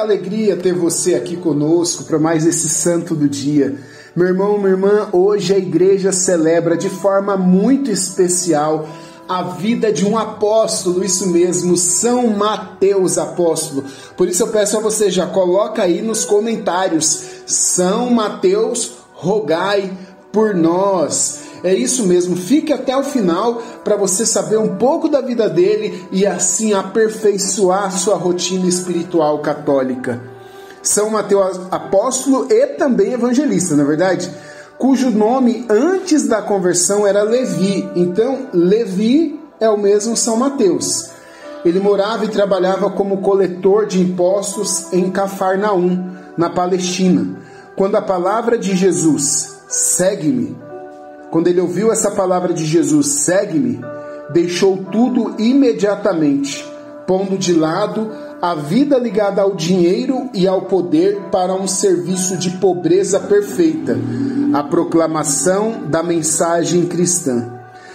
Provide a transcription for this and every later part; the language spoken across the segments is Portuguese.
alegria ter você aqui conosco para mais esse santo do dia. Meu irmão, minha irmã, hoje a igreja celebra de forma muito especial a vida de um apóstolo, isso mesmo, São Mateus apóstolo. Por isso eu peço a você, já coloca aí nos comentários, São Mateus, rogai por nós. É isso mesmo, fique até o final para você saber um pouco da vida dele e assim aperfeiçoar sua rotina espiritual católica. São Mateus apóstolo e também evangelista, não é verdade? Cujo nome antes da conversão era Levi. Então, Levi é o mesmo São Mateus. Ele morava e trabalhava como coletor de impostos em Cafarnaum, na Palestina. Quando a palavra de Jesus, segue-me, quando ele ouviu essa palavra de Jesus, segue-me, deixou tudo imediatamente, pondo de lado a vida ligada ao dinheiro e ao poder para um serviço de pobreza perfeita, a proclamação da mensagem cristã.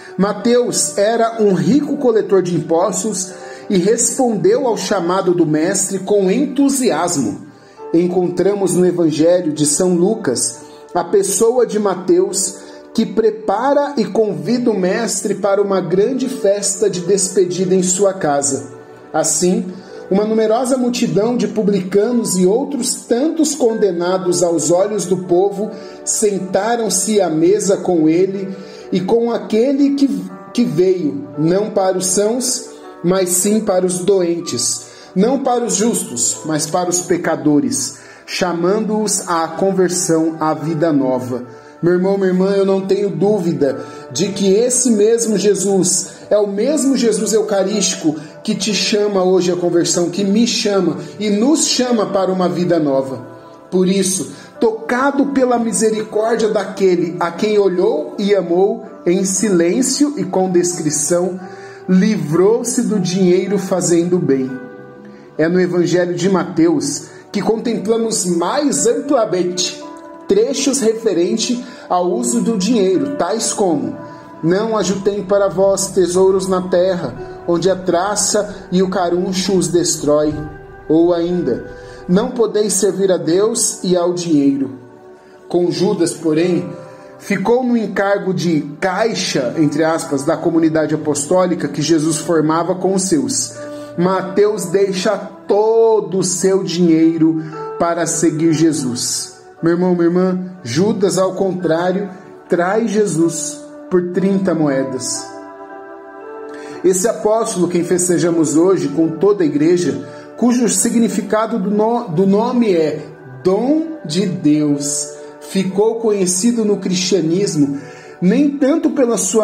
Mateus era um rico coletor de impostos e respondeu ao chamado do mestre com entusiasmo. Encontramos no Evangelho de São Lucas a pessoa de Mateus que prepara e convida o mestre para uma grande festa de despedida em sua casa. Assim, uma numerosa multidão de publicanos e outros tantos condenados aos olhos do povo sentaram-se à mesa com ele e com aquele que veio, não para os sãos, mas sim para os doentes, não para os justos, mas para os pecadores, chamando-os à conversão à vida nova. Meu irmão, minha irmã, eu não tenho dúvida de que esse mesmo Jesus é o mesmo Jesus eucarístico que te chama hoje à conversão, que me chama e nos chama para uma vida nova. Por isso, tocado pela misericórdia daquele a quem olhou e amou em silêncio e com descrição, livrou-se do dinheiro fazendo bem. É no Evangelho de Mateus que contemplamos mais amplamente trechos referentes ao uso do dinheiro, tais como: não ajuntem para vós tesouros na terra, onde a traça e o caruncho os destrói. Ou ainda: não podeis servir a Deus e ao dinheiro. Com Judas, porém, ficou no encargo de caixa, entre aspas, da comunidade apostólica que Jesus formava com os seus. Mateus deixa todo o seu dinheiro para seguir Jesus. Meu irmão, minha irmã, Judas, ao contrário, traz Jesus por 30 moedas. Esse apóstolo, quem festejamos hoje com toda a igreja, cujo significado do nome é dom de Deus, ficou conhecido no cristianismo nem tanto pela sua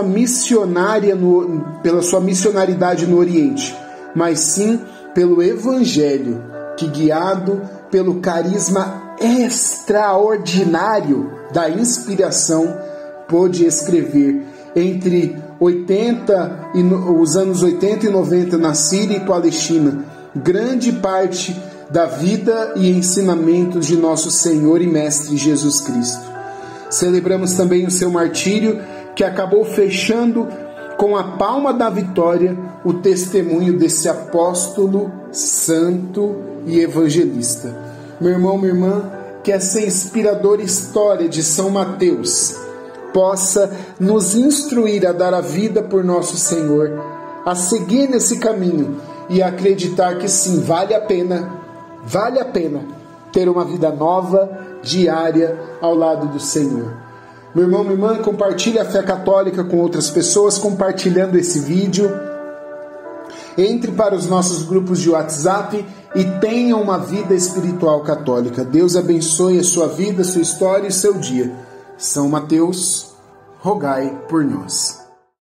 missionaridade no Oriente, mas sim pelo Evangelho, que, guiado pelo carisma extraordinário da inspiração, pôde escrever entre os anos 80 e 90 na Síria e Palestina grande parte da vida e ensinamentos de nosso Senhor e Mestre Jesus Cristo. Celebramos também o seu martírio, que acabou fechando com a palma da vitória o testemunho desse apóstolo santo e evangelista. Meu irmão, minha irmã, que essa inspiradora história de São Mateus possa nos instruir a dar a vida por nosso Senhor, a seguir nesse caminho e a acreditar que sim, vale a pena ter uma vida nova, diária, ao lado do Senhor. Meu irmão, minha irmã, compartilhe a fé católica com outras pessoas, compartilhando esse vídeo. Entre para os nossos grupos de WhatsApp e tenha uma vida espiritual católica. Deus abençoe a sua vida, a sua história e o seu dia. São Mateus, rogai por nós.